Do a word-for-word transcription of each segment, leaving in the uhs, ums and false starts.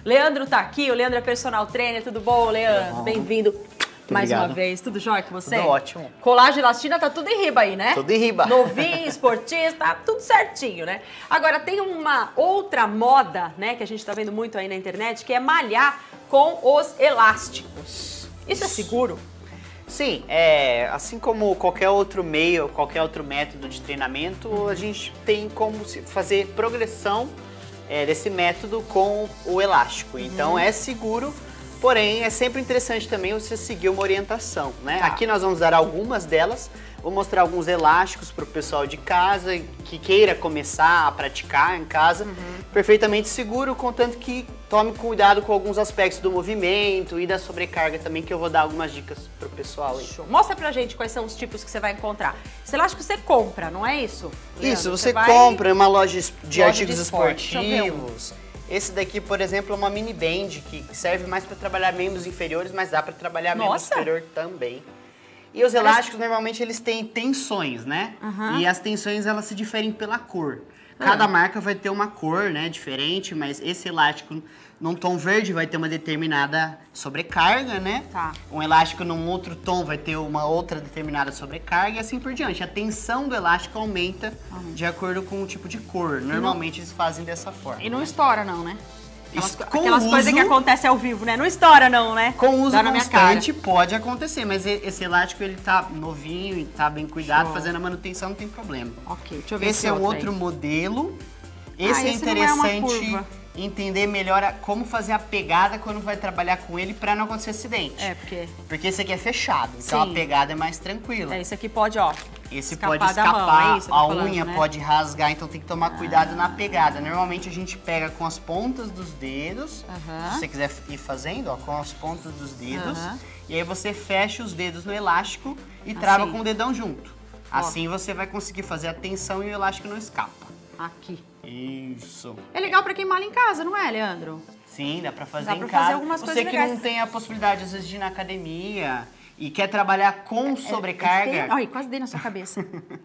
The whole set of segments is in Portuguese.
Leandro tá aqui, o Leandro é personal trainer, tudo bom, Leandro? Bem-vindo mais obrigado. uma vez. Tudo jóia com você? Tudo ótimo. Colágeno e elastina tá tudo em riba aí, né? Tudo em riba. Novinho, esportista, tá tudo certinho, né? Agora, tem uma outra moda, né, que a gente tá vendo muito aí na internet, que é malhar com os elásticos. Isso é seguro? Sim, é, assim como qualquer outro meio, qualquer outro método de treinamento, a gente tem como se fazer progressão é, desse método com o elástico. Então uhum. é seguro, porém é sempre interessante também você seguir uma orientação, né? Tá. Aqui nós vamos dar algumas delas, vou mostrar alguns elásticos para o pessoal de casa que queira começar a praticar em casa, uhum. perfeitamente seguro, contanto que tome cuidado com alguns aspectos do movimento e da sobrecarga também, que eu vou dar algumas dicas pro pessoal aí. Show. Mostra pra gente quais são os tipos que você vai encontrar. Esse elástico você compra, não é isso, Leandro? Isso, você, você vai... compra em uma loja de loja artigos de esporte. esportivos. Esse daqui, por exemplo, é uma mini band, que serve mais para trabalhar membros inferiores, mas dá para trabalhar Nossa. membro superior também. E os elásticos, normalmente, eles têm tensões, né? Uhum. E as tensões, elas se diferem pela cor. Cada uhum. marca vai ter uma cor, né, diferente, mas esse elástico num tom verde vai ter uma determinada sobrecarga, né? Tá. Um elástico num outro tom vai ter uma outra determinada sobrecarga e assim por diante. A tensão do elástico aumenta uhum. de acordo com o tipo de cor. Normalmente não... eles fazem dessa forma. E não estoura não, né? Aquelas, com aquelas uso, coisas que acontecem ao vivo, né? Não estoura não, né? Com uso constante pode acontecer, mas esse elástico ele tá novinho e tá bem cuidado, Show. Fazendo a manutenção não tem problema. Ok, deixa eu ver esse. Esse é um outro aí. Modelo. Esse ah, é esse interessante é entender melhor a, como fazer a pegada quando vai trabalhar com ele para não acontecer acidente. É, porque... Porque esse aqui é fechado, então Sim. a pegada é mais tranquila. É, esse aqui pode, ó... Esse pode escapar, mão, é isso, a falando, unha né? pode rasgar, então tem que tomar cuidado ah. na pegada. Normalmente a gente pega com as pontas dos dedos, uh-huh. se você quiser ir fazendo, ó, com as pontas dos dedos, uh-huh. e aí você fecha os dedos no elástico e assim. Trava com o dedão junto. Assim ó. Você vai conseguir fazer a tensão e o elástico não escapa. Aqui. Isso. É legal pra quem malha em casa, não é, Leandro? Sim, dá pra fazer dá em pra casa. Fazer algumas você coisas que legais. Não tem a possibilidade, às vezes, de ir na academia e quer trabalhar com sobrecarga. É, é Ai, quase dei na sua cabeça.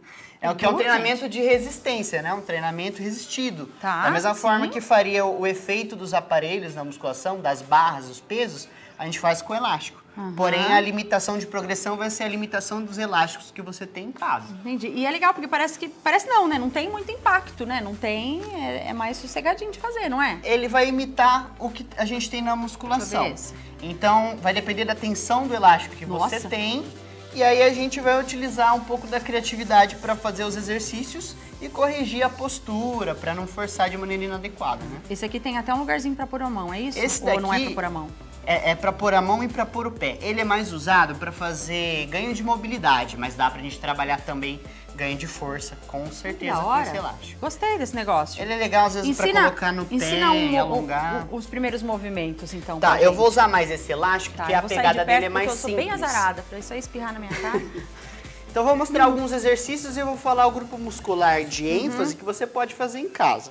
É o que é um treinamento gente. de resistência, né? Um treinamento resistido. Tá, da mesma sim. forma que faria o, o efeito dos aparelhos na musculação, das barras, dos pesos, a gente faz com elástico. Uhum. Porém, a limitação de progressão vai ser a limitação dos elásticos que você tem em casa. Entendi. E é legal porque parece que... Parece não, né? Não tem muito impacto, né? Não tem... É, é mais sossegadinho de fazer, não é? Ele vai imitar o que a gente tem na musculação. Deixa eu ver esse. Então, vai depender da tensão do elástico que Nossa. Você tem. E aí a gente vai utilizar um pouco da criatividade para fazer os exercícios e corrigir a postura, para não forçar de maneira inadequada, né? Esse aqui tem até um lugarzinho para pôr a mão, é isso? Esse Ou daqui não é para pôr a mão? É, é para pôr a mão e para pôr o pé. Ele é mais usado para fazer ganho de mobilidade, mas dá pra gente trabalhar também ganho de força, com certeza, com esse elástico. Gostei desse negócio. Ele é legal, às vezes, para colocar no pé um, e alongar. O, o, os primeiros movimentos, então. Tá, eu vou usar mais esse elástico, tá, porque a pegada dele é mais eu simples. Eu sou bem azarada, pra isso aí espirrar na minha cara. Então, vou mostrar alguns exercícios e eu vou falar o grupo muscular de ênfase uhum. que você pode fazer em casa.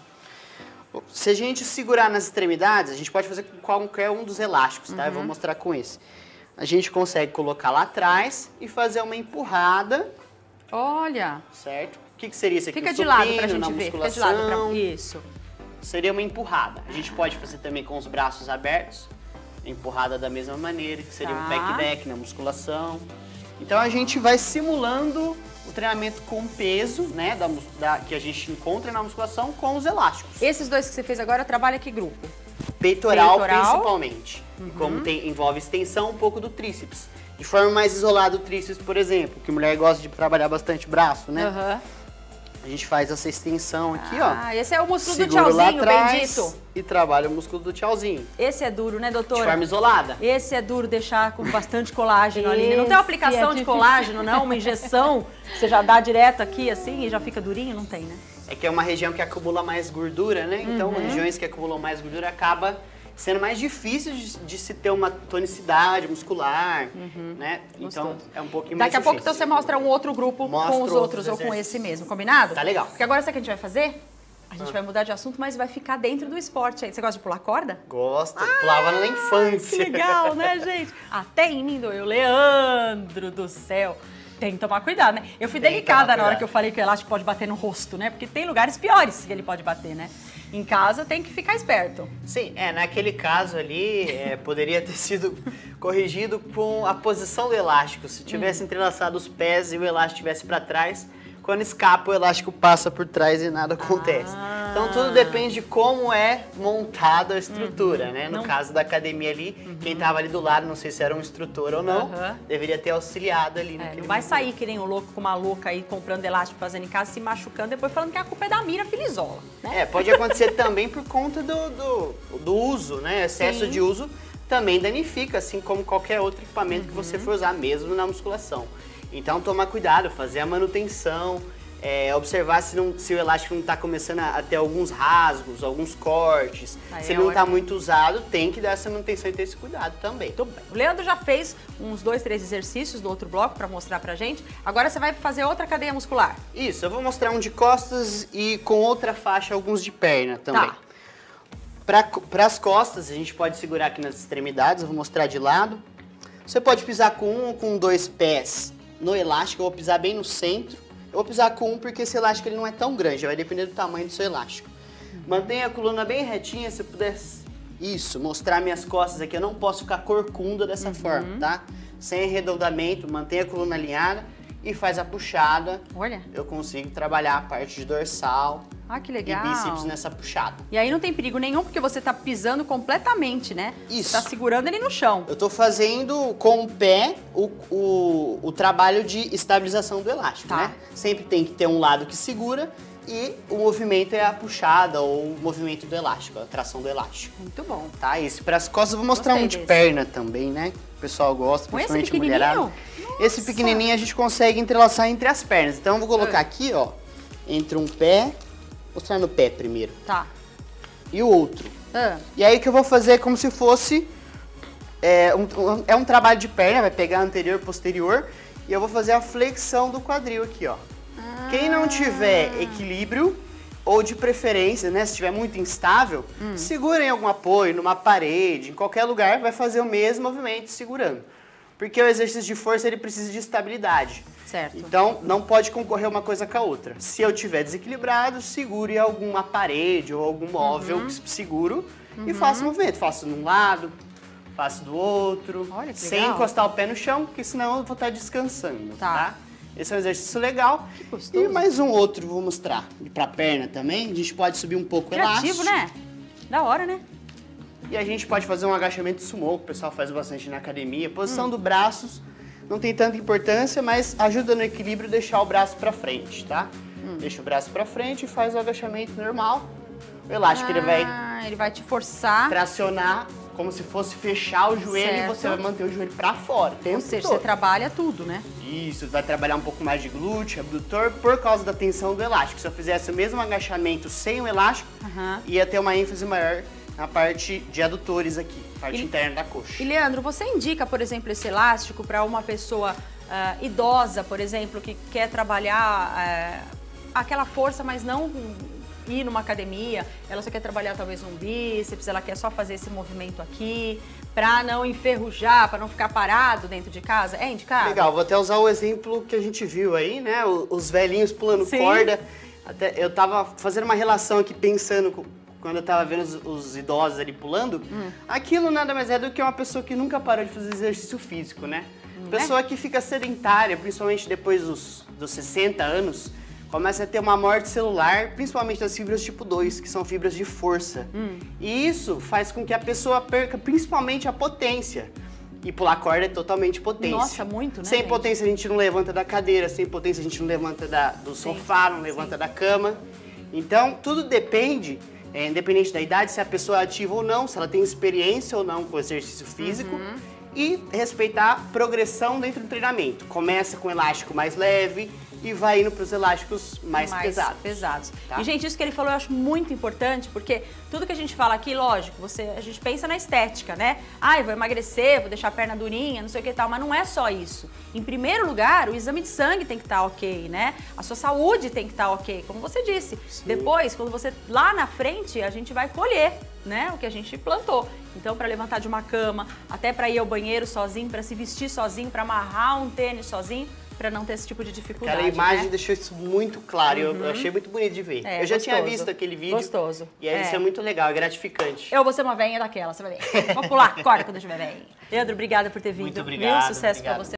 Se a gente segurar nas extremidades, a gente pode fazer com qualquer um dos elásticos, tá? Uhum. Eu vou mostrar com esse. A gente consegue colocar lá atrás e fazer uma empurrada. Olha! Certo? O que, que seria isso aqui? Fica um de lado supino, pra gente na ver. musculação. Fica de lado pra... Isso. Seria uma empurrada. A gente pode fazer também com os braços abertos. Empurrada da mesma maneira, que seria tá. um back-back na musculação. Então a gente vai simulando o treinamento com peso, né, da, da, que a gente encontra na musculação com os elásticos. Esses dois que você fez agora, trabalha que grupo? Peitoral, Peitoral. principalmente. Uhum. E como tem, envolve extensão, um pouco do tríceps. De forma mais isolada o tríceps, por exemplo, que mulher gosta de trabalhar bastante braço, né? Uhum. A gente faz essa extensão aqui, ah, ó. Ah, esse é o músculo Seguro do tchauzinho, atrás, bendito. E trabalha o músculo do tchauzinho. Esse é duro, né, doutora? De forma isolada. Esse é duro deixar com bastante colágeno ali. Não tem uma aplicação é de colágeno, não? Uma injeção que você já dá direto aqui, assim, e já fica durinho? Não tem, né? É que é uma região que acumula mais gordura, né? Então, uhum. regiões que acumulam mais gordura acaba sendo mais difícil de, de se ter uma tonicidade muscular, uhum. né? Então, Gostoso. é um pouquinho mais difícil. Daqui a pouco então, você mostra um outro grupo Mostra com os outros, outros ou com esse mesmo, combinado? Tá legal. Porque agora sabe o que a gente vai fazer? A gente ah. vai mudar de assunto, mas vai ficar dentro do esporte aí. Você gosta de pular corda? Gosto, ah, pulava na infância. Que legal, né, gente? Até em mim doeu. Leandro do céu. Tem que tomar cuidado, né? Eu fui tem delicada na hora que eu falei que o elástico pode bater no rosto, né? Porque tem lugares piores que ele pode bater, né? Em casa tem que ficar esperto. Sim, é, naquele caso ali, é, poderia ter sido corrigido com a posição do elástico. Se tivesse hum. entrelaçado os pés e o elástico estivesse para trás, quando escapa o elástico passa por trás e nada acontece. Ah. Então tudo depende de como é montada a estrutura, uhum. né? No não... caso da academia ali, uhum. quem estava ali do lado, não sei se era um instrutor ou não, uhum. deveria ter auxiliado ali. É, não vai sair que nem um louco com uma louca aí comprando elástico fazendo em casa, se machucando, depois falando que a culpa é da Mira Filizola. Né? É, pode acontecer também por conta do, do, do uso, né? Excesso Sim. de uso também danifica, assim como qualquer outro equipamento uhum. que você for usar, mesmo na musculação. Então, tomar cuidado, fazer a manutenção, é, observar se, não, se o elástico não está começando a, a ter alguns rasgos, alguns cortes. Aí se ele é não está muito usado, tem que dar essa manutenção e ter esse cuidado também. Muito bem. O Leandro já fez uns dois, três exercícios do outro bloco para mostrar pra gente. Agora você vai fazer outra cadeia muscular. Isso, eu vou mostrar um de costas e com outra faixa alguns de perna também. Tá. Para as costas, a gente pode segurar aqui nas extremidades, eu vou mostrar de lado. Você pode pisar com um ou com dois pés no elástico, eu vou pisar bem no centro. Eu vou pisar com um porque esse elástico ele não é tão grande, vai depender do tamanho do seu elástico. Uhum. Mantenha a coluna bem retinha, se puder, isso, mostrar minhas costas aqui, eu não posso ficar corcunda dessa uhum. forma, tá? Sem arredondamento, mantenha a coluna alinhada e faz a puxada. Olha. Eu consigo trabalhar a parte de dorsal. Ah, que legal. E bíceps nessa puxada. E aí não tem perigo nenhum, porque você tá pisando completamente, né? Isso. Você tá segurando ele no chão. Eu tô fazendo com o pé o, o, o trabalho de estabilização do elástico, tá. né? Sempre tem que ter um lado que segura e o movimento é a puxada ou o movimento do elástico, a tração do elástico. Muito bom. Tá, isso para as costas eu vou mostrar Gostei um de desse. perna também, né? O pessoal gosta, com principalmente esse mulherada. Nossa. Esse pequenininho a gente consegue entrelaçar entre as pernas. Então eu vou colocar ah. aqui, ó, entre um pé... Vou mostrar no pé primeiro. Tá. E o outro. Ah. E aí o que eu vou fazer é como se fosse... É um, um, é um trabalho de perna, vai pegar anterior e posterior. E eu vou fazer a flexão do quadril aqui, ó. Ah. Quem não tiver equilíbrio, ou de preferência, né, se estiver muito instável, hum. segura em algum apoio, numa parede, em qualquer lugar, vai fazer o mesmo movimento segurando. Porque o exercício de força ele precisa de estabilidade. Certo. Então, não pode concorrer uma coisa com a outra. Se eu estiver desequilibrado, segure alguma parede ou algum móvel uhum. seguro uhum. e faça o movimento. Faço de um lado, faço do outro. Olha que sem legal. encostar o pé no chão, porque senão eu vou estar descansando, tá? tá? Esse é um exercício legal. Que gostoso. E mais um outro vou mostrar. Para perna também, a gente pode subir um pouco o Criativo, elástico. né? Da hora, né? E a gente pode fazer um agachamento sumô, que o pessoal faz bastante na academia. Posição hum. dos braços não tem tanta importância, mas ajuda no equilíbrio deixar o braço pra frente, tá? Hum. Deixa o braço pra frente e faz o agachamento normal. O elástico ah, ele vai... ele vai te forçar... tracionar como se fosse fechar o joelho certo. E você vai manter o joelho pra fora. Ou seja, todo. Você trabalha tudo, né? Isso, vai trabalhar um pouco mais de glúteo, abdutor, por causa da tensão do elástico. Se eu fizesse o mesmo agachamento sem o elástico, uhum. ia ter uma ênfase maior na parte de adutores aqui, parte e, interna da coxa. E Leandro, você indica, por exemplo, esse elástico para uma pessoa uh, idosa, por exemplo, que quer trabalhar uh, aquela força, mas não ir numa academia, ela só quer trabalhar talvez um bíceps, ela quer só fazer esse movimento aqui, para não enferrujar, para não ficar parado dentro de casa? É indicado? Legal, vou até usar o exemplo que a gente viu aí, né? Os velhinhos pulando Sim. corda. Até, eu tava fazendo uma relação aqui, pensando... Quando eu tava vendo os, os idosos ali pulando, hum. aquilo nada mais é do que uma pessoa que nunca parou de fazer exercício físico, né? Hum, pessoa é? que fica sedentária, principalmente depois dos, dos sessenta anos, começa a ter uma morte celular, principalmente das fibras tipo dois, que são fibras de força. Hum. E isso faz com que a pessoa perca principalmente a potência. E pular corda é totalmente potência. Nossa, muito, né? Sem gente? potência a gente não levanta da cadeira, sem potência a gente não levanta da, do Sim. sofá, não levanta Sim. da cama. Então, tudo depende... É, independente da idade, se a pessoa é ativa ou não, se ela tem experiência ou não com o exercício físico. Uhum. E respeitar a progressão dentro do treinamento. Começa com elástico mais leve e vai indo para os elásticos mais, mais pesados. pesados. Tá? E, gente, isso que ele falou eu acho muito importante, porque tudo que a gente fala aqui, lógico, você, a gente pensa na estética, né? Ah, eu vou emagrecer, vou deixar a perna durinha, não sei o que e tal, mas não é só isso. Em primeiro lugar, o exame de sangue tem que estar ok, né? A sua saúde tem que estar ok, como você disse. Sim. Depois, quando você, lá na frente, a gente vai colher, né, o que a gente plantou. Então, para levantar de uma cama, até para ir ao banheiro sozinho, para se vestir sozinho, para amarrar um tênis sozinho, pra não ter esse tipo de dificuldade. Cara, a imagem né? deixou isso muito claro. Uhum. Eu achei muito bonito de ver. É, eu já gostoso. tinha visto aquele vídeo. Gostoso. E aí, é. isso é muito legal, é gratificante. Eu vou ser uma veinha daquela, você vai ver. Vou pular, corda quando eu estiver veinha. Leandro, obrigada por ter vindo. Muito obrigado. Viu? Sucesso obrigado. pra você.